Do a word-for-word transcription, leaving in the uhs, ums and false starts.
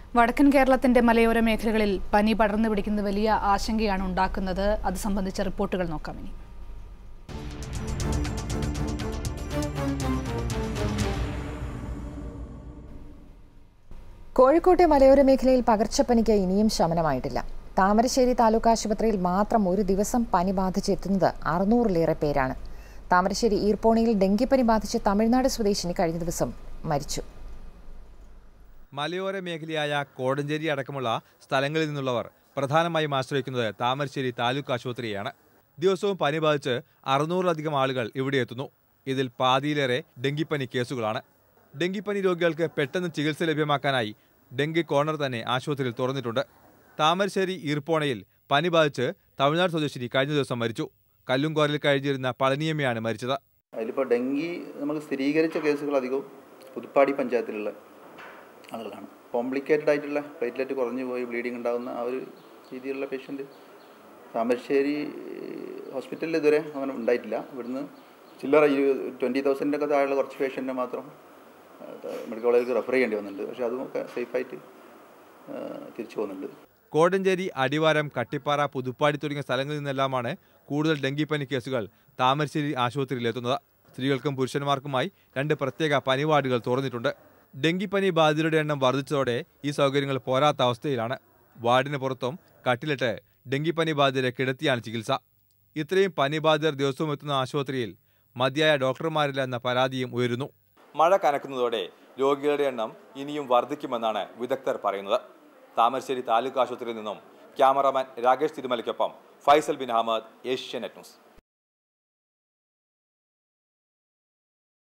വടക്കൻ കേരളത്തിന്റെ മലയോര മേഖലകളിൽ പനി പടർന്നു പിടിക്കുന്ന വലിയ ആശങ്കയാണ് ഉണ്ടാക്കുന്നത്. അത് സംബന്ധിച്ച റിപ്പോർട്ടുകൾ നോക്കാം ഇനി. കോഴിക്കോട്ടെ മലയോര മേഖലയിൽ പകർച്ചപ്പനിക്ക് ഇനിയും ശമനമായിട്ടില്ല. താമരശ്ശേരി താലൂക്ക് ആശുപത്രിയിൽ മാത്രം ഒരു ദിവസം പനി ബാധിച്ചെത്തുന്നത് അറുന്നൂറിലേറെ പേരാണ്. താമരശ്ശേരി ഈർപ്പോണിയിൽ ഡെങ്കിപ്പനി ബാധിച്ച് തമിഴ്നാട് സ്വദേശിനി കഴിഞ്ഞ ദിവസം മരിച്ചു. മലയോര മേഖലയായ കോടഞ്ചേരി അടക്കമുള്ള സ്ഥലങ്ങളിൽ നിന്നുള്ളവർ പ്രധാനമായും ആശ്രയിക്കുന്നത് താമരശ്ശേരി താലൂക്ക് ആശുപത്രിയാണ്. ദിവസവും പനി ബാധിച്ച് അറുന്നൂറിലധികം ആളുകൾ ഇവിടെ എത്തുന്നു. ഇതിൽ പാതിയിലേറെ ഡെങ്കിപ്പനി കേസുകളാണ്. ഡെങ്കിപ്പനി രോഗികൾക്ക് പെട്ടെന്ന് ചികിത്സ ലഭ്യമാക്കാനായി ഡെങ്കി കോർണർ തന്നെ ആശുപത്രിയിൽ തുറന്നിട്ടുണ്ട്. താമരശ്ശേരി ഈർപ്പോണയിൽ പനി ബാധിച്ച് തമിഴ്നാട് സ്വദേശിനി കഴിഞ്ഞ ദിവസം മരിച്ചു. കല്ലുംകോരയിൽ കഴിഞ്ഞിരുന്ന പളനിയമ്മയാണ് മരിച്ചത്. അതിലിപ്പോൾ ഡെങ്കി നമുക്ക് സ്ഥിരീകരിച്ച കേസുകൾ അധികവും പുതുപ്പാടി പഞ്ചായത്തിലുള്ള ആളുകളാണ്. കോംപ്ലിക്കേറ്റഡ് ആയിട്ടുള്ള പ്ലേറ്റ്ലെറ്റ് കുറഞ്ഞു പോയി ബ്ലീഡിങ് ഉണ്ടാകുന്ന ആ ഒരു രീതിയിലുള്ള പേഷ്യൻ്റ് താമരശ്ശേരി ഹോസ്പിറ്റലിൽ ഇതുവരെ അങ്ങനെ ഉണ്ടായിട്ടില്ല. ഇവിടുന്ന് ചില്ലറ ട്വൻറ്റി തൗസൻഡിൻ്റെ ഒക്കെ താഴെയുള്ള കുറച്ച് പേഷ്യൻറ്റിനെ മാത്രം മെഡിക്കൽ കോളേജിൽ റെഫർ ചെയ്യേണ്ടി വന്നിട്ടുണ്ട്. പക്ഷേ അതുമൊക്കെ സേഫായിട്ട് തിരിച്ചു പോകുന്നുണ്ട്. കോടഞ്ചേരി, അടിവാരം, കട്ടിപ്പാറ, പുതുപ്പാടി തുടങ്ങിയ സ്ഥലങ്ങളിൽ നിന്നെല്ലാമാണ് കൂടുതൽ ഡെങ്കിപ്പനി കേസുകൾ താമരശ്ശേരി ആശുപത്രിയിലെത്തുന്നത്. സ്ത്രീകൾക്കും പുരുഷന്മാർക്കുമായി രണ്ട് പ്രത്യേക പനി വാർഡുകൾ തുറന്നിട്ടുണ്ട്. ഡെങ്കിപ്പനി ബാധിതരുടെ എണ്ണം വർദ്ധിച്ചതോടെ ഈ സൗകര്യങ്ങൾ പോരാത്ത അവസ്ഥയിലാണ്. വാർഡിന് പുറത്തും കട്ടിലിട്ട് ഡെങ്കിപ്പനി ബാധിതരെ കിടത്തിയാണ് ചികിത്സ. ഇത്രയും പനി ബാധിതർ ദിവസവും എത്തുന്ന ആശുപത്രിയിൽ മതിയായ ഡോക്ടർമാരില്ല എന്ന പരാതിയും ഉയരുന്നു. മഴ കനക്കുന്നതോടെ രോഗികളുടെ എണ്ണം ഇനിയും വർദ്ധിക്കുമെന്നാണ് വിദഗ്ധർ പറയുന്നത്. താമരശ്ശേരി താലൂക്ക് ആശുപത്രിയിൽ നിന്നും ക്യാമറാമാൻ രാകേഷ് തിരുമലയ്ക്കൊപ്പം ഫൈസൽ ബിൻ അഹമ്മദ്, ഏഷ്യാനെറ്റ് ന്യൂസ്.